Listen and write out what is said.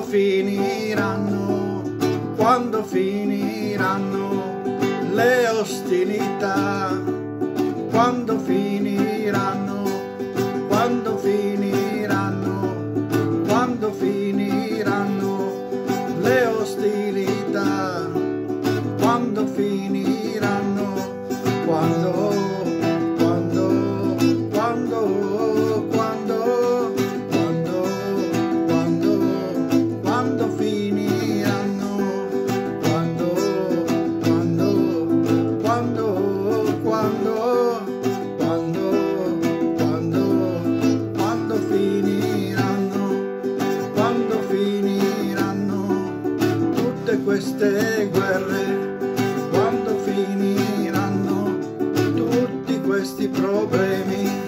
finiranno, quando finiranno le ostilità, quando finiranno, quando finiranno, quando finiranno le ostilità, quando finiranno, quando queste guerre, quando finiranno tutti questi problemi.